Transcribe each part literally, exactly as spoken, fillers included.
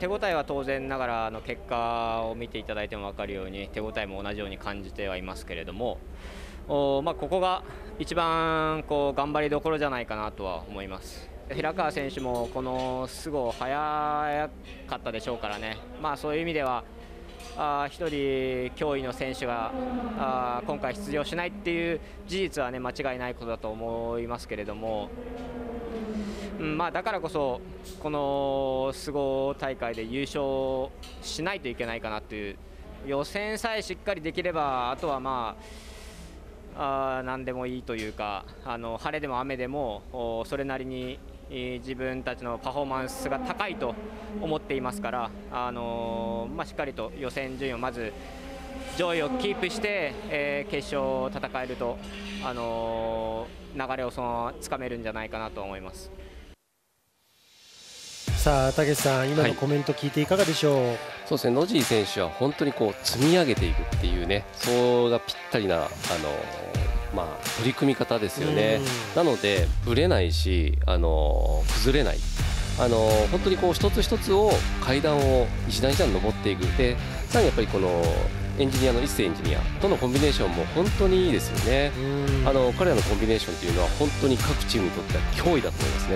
手応えは当然ながらの結果を見ていただいても分かるように手応えも同じように感じてはいますけれども、お、まあ、ここが一番こう頑張りどころじゃないかなとは思います。平川選手もこのスゴ早かったでしょうからね、まあ、そういう意味ではあひとり脅威の選手があ今回出場しないっていう事実は、ね、間違いないことだと思いますけれども、うんまあ、だからこそこのスゴ大会で優勝しないといけないかなという、予選さえしっかりできればあとはまああ何でもいいというか、あの晴れでも雨でもそれなりに自分たちのパフォーマンスが高いと思っていますから、あのーまあ、しっかりと予選順位をまず上位をキープして、えー、決勝を戦えると、あのー、流れをそのままつかめるんじゃないかなと思います。 さあ、たけしさん、今のコメント聞いていかがでしょう。はい、 そうですね、野尻選手は本当にこう積み上げていくっていうね、そうがぴったりな、あのーまあ、取り組み方ですよね。なのでぶれないし、あの崩れない、あの本当にこう一つ一つを階段を一段一段登っていく。でさらにやっぱりこのエンジニアの一世エンジニアとのコンビネーションも本当にいいですよね。あの彼らのコンビネーションというのは本当に各チームにとっては脅威だと思いますね。はい、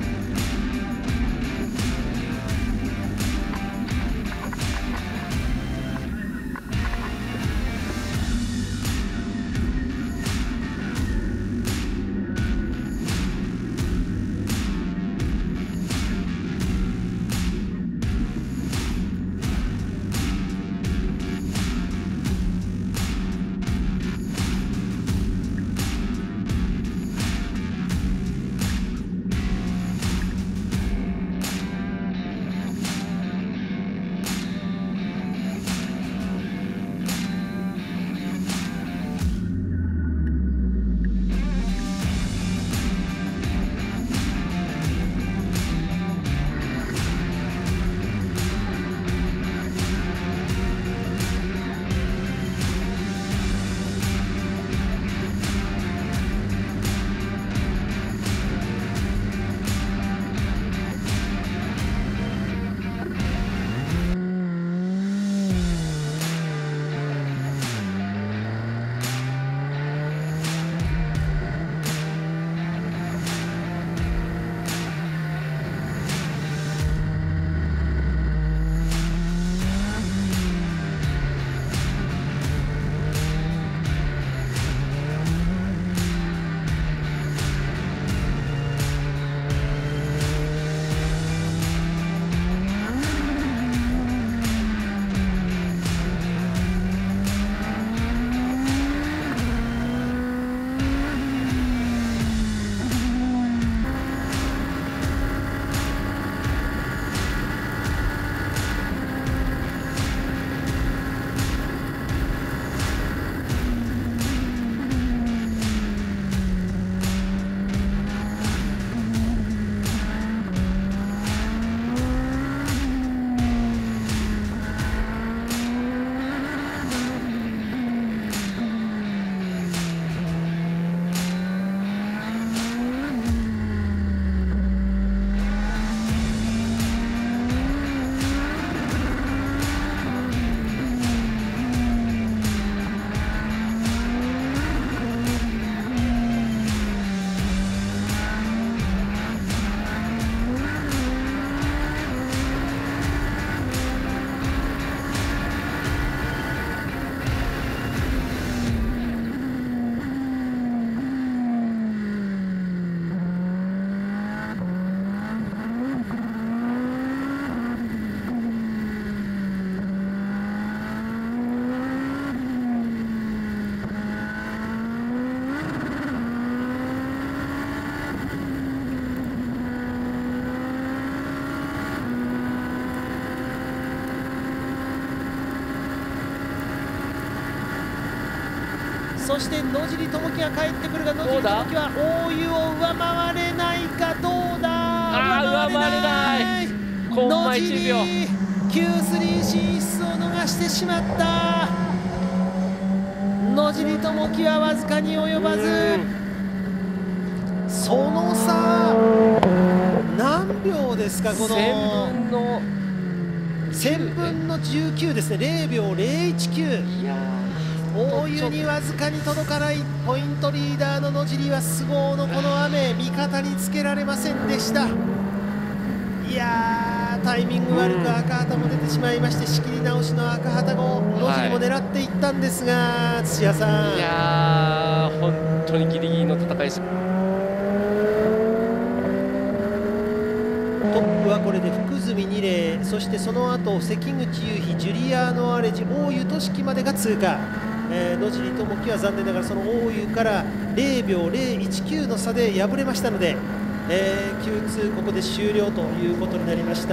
そして野尻智樹が帰ってくるが、野尻智樹は大湯を上回れないか。どうだ。 あー、上回れない。コンマいちびょうキュースリー 進出を逃してしまった。野尻智樹はわずかに及ばず、その差何秒ですか。このせんぶんのせんぶんのじゅうきゅうですね、れいびょうぜろいちきゅう。 いや大湯にわずかに届かない。ポイントリーダーの野尻は菅生のこの雨、味方につけられませんでした。いやー、タイミング悪く赤旗も出てしまいまして、仕切り直しの赤旗を野尻も狙っていったんですが、土屋さん、 いやー本当にギリギリの戦いし、 トップはこれで福住二礼、そしてその後関口雄飛、ジュリアーノ・アレジ、大湯俊樹までが通過。えー、野尻智樹は残念ながらその大湯かられいびょうぜろいちきゅうの差で敗れましたので、えー、キューツー ここで終了ということになりました。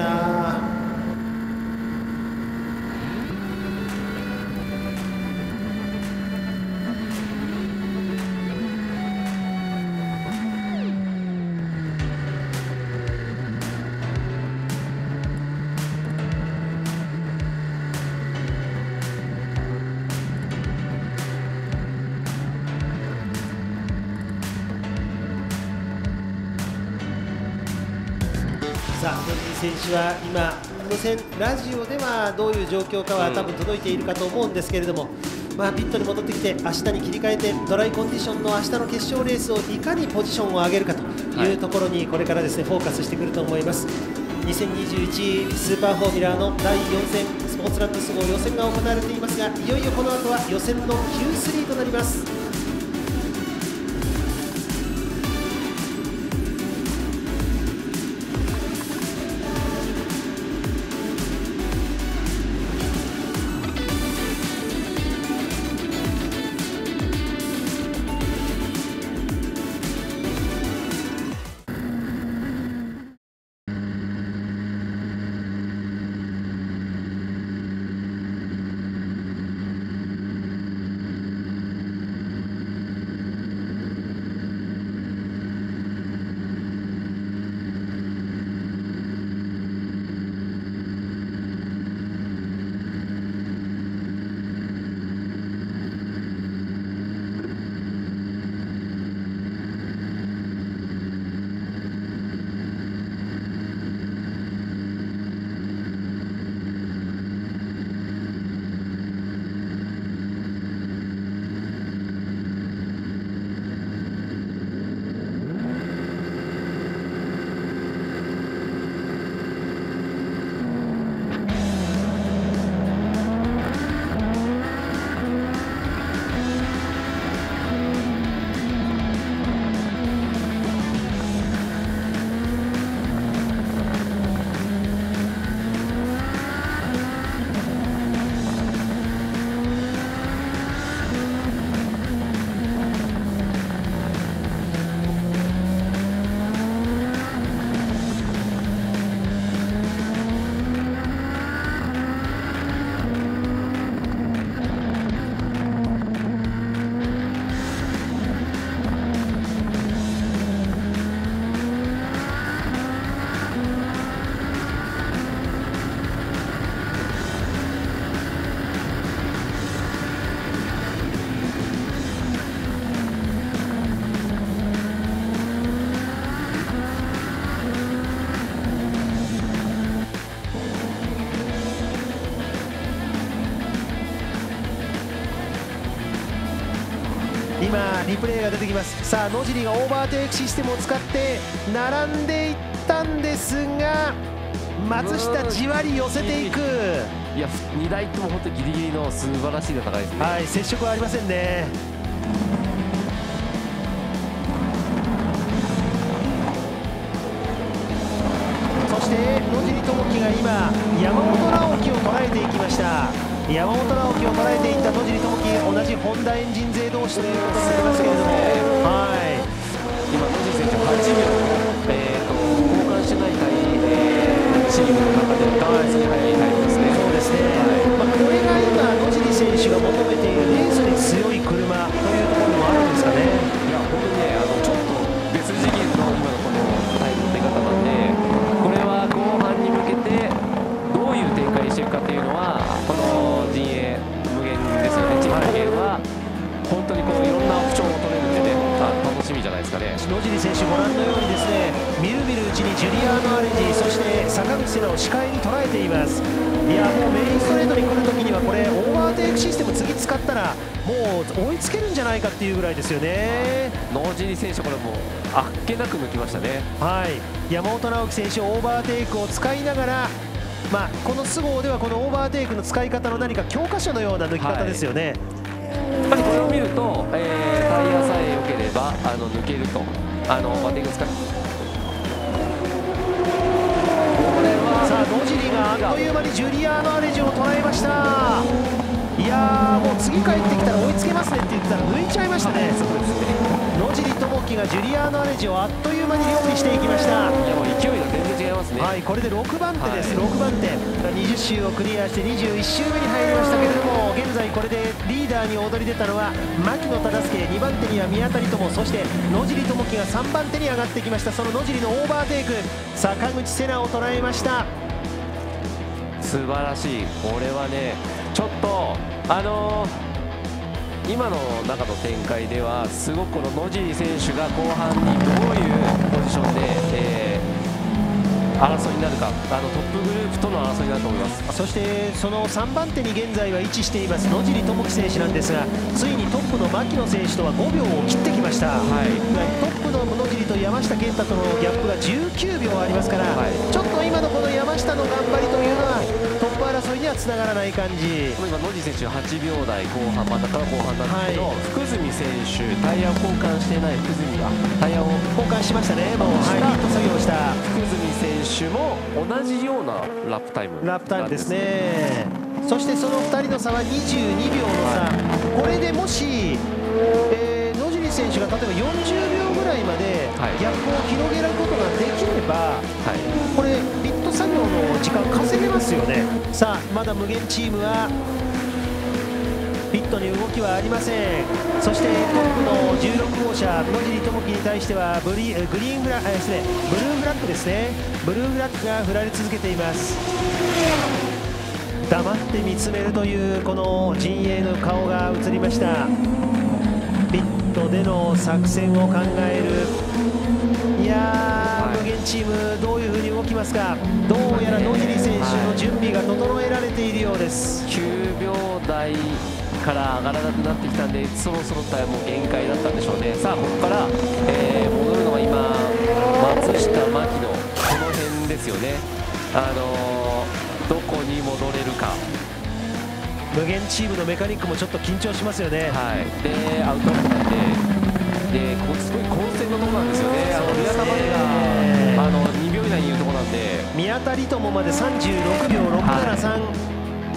さあ、野尻選手は今、無線ラジオではどういう状況かは多分届いているかと思うんですけれども、まあ、ピットに戻ってきて明日に切り替えてドライコンディションの明日の決勝レースをいかにポジションを上げるかというところにこれからですねフォーカスしてくると思います。にせんにじゅういちスーパーフォーミュラーのだいよん戦スポーツランドス号予選が行われていますが、いよいよこの後は予選の キュースリー となります。今リプレイが出てきます。さあ野尻がオーバーテイクシステムを使って並んでいったんですが、松下じわり寄せていく。 いやにだいとも本当にギリギリの素晴らしい戦いですね。 はい、接触はありませんね。そして野尻智樹が今山本直樹を捉えていきました。山本直樹を捉えていった野尻智樹、同じホンダエンジン勢同士ということになりますけれども、はい、 今野尻選手はちびょう、えー、と交換しないタイ、えー、チームの中でダンスに速いタイムですね。 そうですね、はい、まあ、これが今野尻選手が求めているレースに強い車というところもあるんですかね。 いや本当にね、あのちょっと別次元の今のこのタイムの出方なんで、これは後半に向けてどういう展開にしていくかっていうのは、この陣営無限ですよね、チーム無限は本当にこういろんなオプションを取れるんでね、あ楽しみじゃないですかね。 野尻選手、ご覧のようにですね、みるみるうちにジュリアーノ・アレジ、そして坂口口瀬名を視界に捉えています。いやもうメインストレートに来るときにはこれオーバーテイクシステム次使ったらもう追いつけるんじゃないかっていうぐらいですよね。 野尻選手これもうあっけなく抜きましたね。 はい、山本直樹選手オーバーテイクを使いながら、まあ、このスゴーではこのオーバーテイクの使い方の何か教科書のような抜き方ですよね。 はい、やっぱりこれを見ると、えー、タイヤさえ良ければあの抜けるとあのバッティング使いさあ野尻があっという間にジュリアーノ・アレジを捉えました。いやーもう次帰ってきたら追いつけますねって言ったら抜いちゃいましたね。そうですね、野尻智樹がジュリアーノ・アレジをあっという間に料理していきました。 いやもう勢いが全然違いますね。 はい、これでろくばん手です、 はい、 ろくばん手にじゅっ周をクリアしてにじゅういち周目に入りましたけれども、現在これでリーダーに躍り出たのは牧野忠介、にばん手には宮谷友、そして野尻智樹がさんばん手に上がってきました。その野尻のオーバーテイク、坂口瀬名を捉えました。 素晴らしい。これはねちょっとあのー、今の中の展開ではすごくこの野尻選手が後半にどういうポジションで、えー、争いになるか、あのトップグループとの争いになると思います。 そしてそのさんばん手に現在は位置しています野尻智樹選手なんですが、ついにトップの牧野選手とはごびょうを切ってきました。はい、トップの野尻と山下健太とのギャップがじゅうきゅうびょうありますから、はい、ちょっと今のこの山下の頑張りというのはトップ争いにはつながらない感じ。 今野尻選手ははちびょう台後半、真ん中から後半なんですけど、はい、福住選手タイヤを交換してない福住がタイヤを交換しましたね。もうハイヒット作業をした福住選手も同じようなラップタイムラップタイムですね。そしてそのふたりの差はにじゅうにびょうの差、はい、これでもし、えー、野尻選手が例えばよんじゅうびょうぐらいまでギャップを広げることができれば、はい、これピット作業の時間稼げますよね。さあまだ無限チームはピットに動きはありません。そしてトップのじゅうろくごう車野尻智樹に対してはブリグリーンフラッグですね、ブルーフラッグですね、ブルーフラッグが振られ続けています。黙って見つめるというこの陣営の顔が映りました。ピットでの作戦を考える。いやー、無限チームどういう風に動きますか。どうやら野尻選手の準備が整えられているようです。 きゅうびょう台から上がらなくなってきたんで、そろそろタイヤも限界だったんでしょうね。さあここから、えー、戻るのは今松下、牧野、この辺ですよね。あのー、どこに戻れるか。 無限チームのメカニックもちょっと緊張しますよね。 はい、でアウトロックなんで、でここすごい混戦のところなんですよね。あの宮田までがあのにびょう以内にいるところなんで、 宮田理人までさんじゅうろくびょうろくななさん、はい、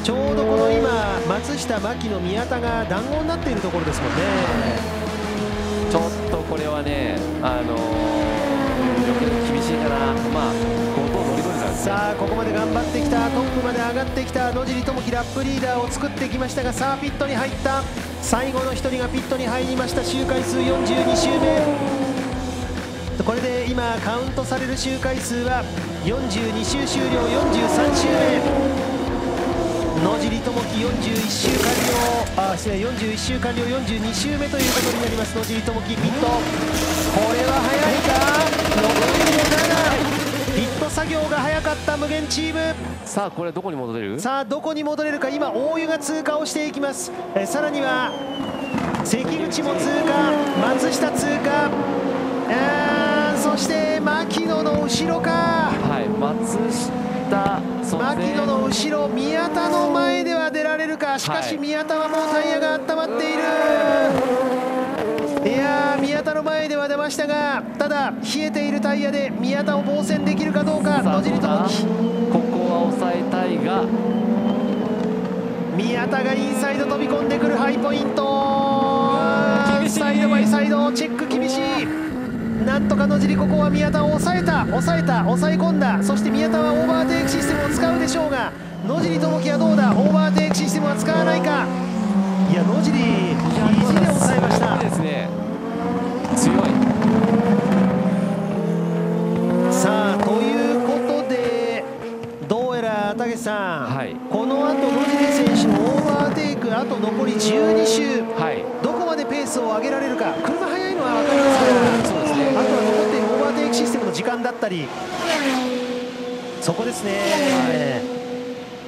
ちょうどこの今松下、牧野、宮田が団子になっているところですもんね。 ちょっとこれはね、あのー、厳しいかな。まあさあここまで頑張ってきた、トップまで上がってきた野尻智樹ラップリーダーを作ってきましたが、さあピットに入った、最後のひとりがピットに入りました。周回数よんじゅうに周目、これで今カウントされる周回数はよんじゅうに周終了、よんじゅうさん周目、野尻智樹よんじゅういち周完了、あ失礼よんじゅういち周完了、よんじゅうに周目ということになります。野尻智樹ピット、これは早いか、ろくじゅうなな、ピット作業が早かった無限チーム。 さあこれどこに戻れる、 さあどこに戻れるか。今大湯が通過をしていきます。えさらには関口も通過、松下通過、あそして牧野の後ろか。 はい、松下、 牧野の後ろ、宮田の前では出られるか。しかし宮田はもうタイヤが温まっている。いやー、宮田の前では出ましたが、ただ冷えているタイヤで宮田を防戦できるかどうか。野尻智樹、 ここは抑えたいが、 宮田がインサイド飛び込んでくるハイポイント、サイドバイサイドチェック厳しい。なんとか野尻ここは宮田を抑えた、抑えた、抑え込んだ。そして宮田はオーバーテイクシステムを使うでしょうが、野尻智樹はどうだ、オーバーテイクシステムは使わないか。いや野尻意地で抑えました。 ですね、強い。 さあということで、どうやら武さん、はい、この後野尻選手のオーバーテイクあと残りじゅうに周、はい、どこまでペースを上げられるか。車速いのは分かりますから、そうですね、あとは残っているオーバーテイクシステムの時間だったり、 そこですね、はい、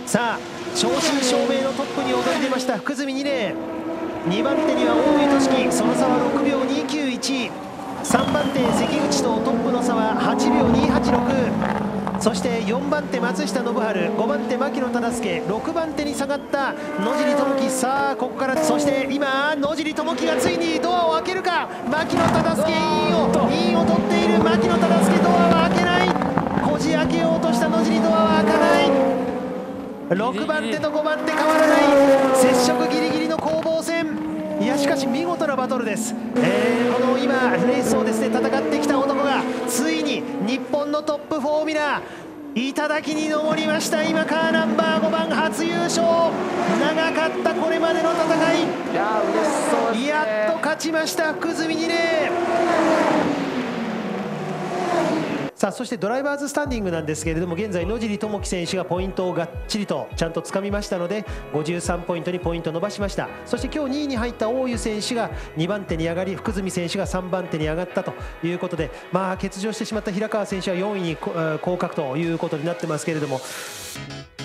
さあ正真正銘のトップに躍り出ました福住にれい、にばん手には大井俊樹、その差はろくびょうにきゅういち、さんばん手関口とトップの差ははちびょうにはちろく、そしてよんばん手松下信治、ごばん手牧野忠介、ろくばん手に下がった野尻智樹。さあここから、そして今野尻智樹がついにドアを開けるか。牧野忠介インをインを取っている牧野忠介、ドアは開けない。こじ開けようとした野尻、ドアは開かない。ろくばん手とごばん手変わらない、接触ギリギリの攻防戦。いやしかし見事なバトルです、えー、この今レースをですね戦ってきた男がついに日本のトップフォーミュラー頂に登りました。今カーナンバーごばん初優勝、長かったこれまでの戦い、 いや嬉しそうですね。 やっと勝ちました福住にれい。さあそしてドライバーズスタンディングなんですけれども、現在野尻智樹選手がポイントをがっちりとちゃんとつかみましたのでごじゅうさんポイントにポイント伸ばしました。そして今日にいに入った大湯選手がにばん手に上がり、福住選手がさんばん手に上がったということで、まあ欠場してしまった平川選手はよんいに降格ということになってますけれども。